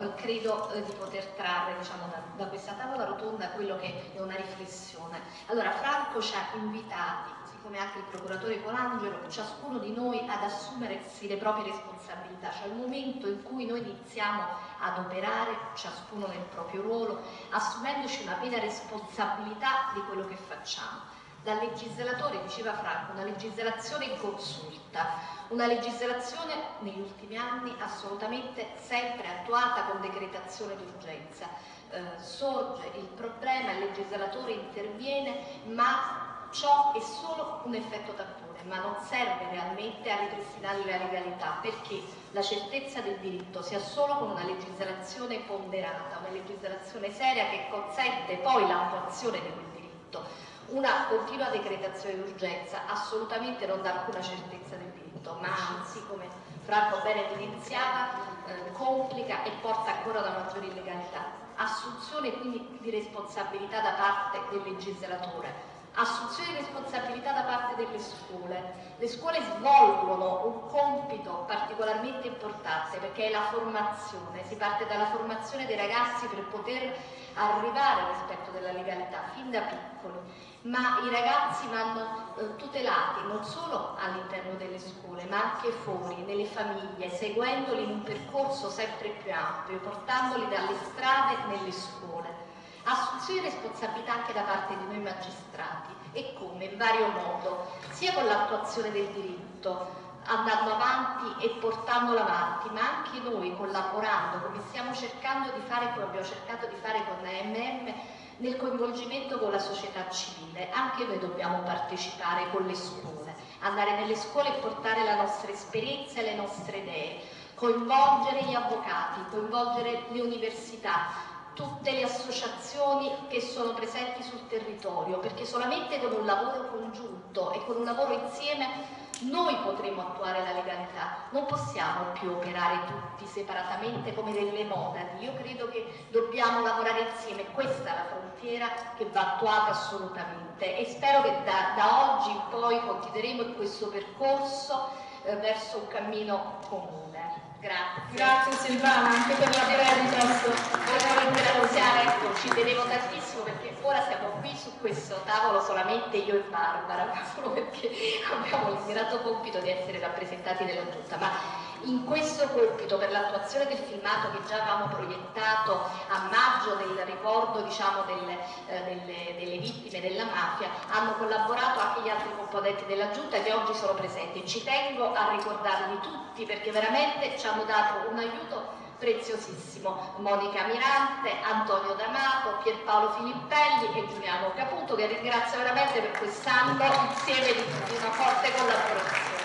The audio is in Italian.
credo di poter trarre, diciamo, da questa tavola rotonda quello che è una riflessione. Allora, Franco ci ha invitati, siccome anche il procuratore Colangelo, ciascuno di noi ad assumersi le proprie responsabilità, cioè il momento in cui noi iniziamo ad operare, ciascuno nel proprio ruolo, assumendoci una piena responsabilità di quello che facciamo. Da legislatore, diceva Franco, una legislazione in consulta, una legislazione negli ultimi anni assolutamente sempre attuata con decretazione d'urgenza. Sorge il problema, il legislatore interviene, ma ciò è solo un effetto tampone, ma non serve realmente a ripristinare la legalità, perché la certezza del diritto si ha solo con una legislazione ponderata, una legislazione seria che consente poi l'attuazione di quel diritto. Una continua decretazione d'urgenza assolutamente non dà alcuna certezza del diritto, ma anzi, come Franco bene evidenziava, complica e porta ancora ad una maggiore illegalità. Assunzione quindi di responsabilità da parte del legislatore, assunzione di responsabilità da parte delle scuole. Le scuole svolgono un compito particolarmente importante perché è la formazione, si parte dalla formazione dei ragazzi per poter arrivare al rispetto della legalità fin da piccoli, ma i ragazzi vanno tutelati non solo all'interno delle scuole ma anche fuori, nelle famiglie, seguendoli in un percorso sempre più ampio, portandoli dalle strade nelle scuole. Assunzione di responsabilità anche da parte di noi magistrati, e come? In vario modo, sia con l'attuazione del diritto, andando avanti e portandolo avanti, ma anche noi collaborando, come stiamo cercando di fare, come abbiamo cercato di fare con AMM, nel coinvolgimento con la società civile. Anche noi dobbiamo partecipare con le scuole, andare nelle scuole e portare la nostra esperienza e le nostre idee, coinvolgere gli avvocati, coinvolgere le università, tutte le associazioni che sono presenti sul territorio, perché solamente con un lavoro congiunto e con un lavoro insieme noi potremo attuare la legalità. Non possiamo più operare tutti separatamente come delle monadi. Io credo che dobbiamo lavorare insieme, questa è la frontiera che va attuata assolutamente, e spero che da oggi in poi continueremo in questo percorso verso un cammino comune. Grazie. Grazie Silvana anche per la brevitas. Volevo ringraziare, ecco, ci tenevo tantissimo perché ora siamo qui su questo tavolo solamente io e Barbara, solo perché abbiamo il grato compito di essere rappresentati della Giunta, ma in questo compito per l'attuazione del filmato che già avevamo proiettato a maggio del ricordo, diciamo, delle vittime della mafia, hanno collaborato anche gli altri componenti della Giunta che oggi sono presenti. Ci tengo a ricordarli tutti perché veramente ci hanno dato un aiuto preziosissimo: Monica Mirante, Antonio D'Amato, Pierpaolo Filippelli e Giuliano Caputo, che ringrazio veramente per quest'anno insieme di una forte collaborazione.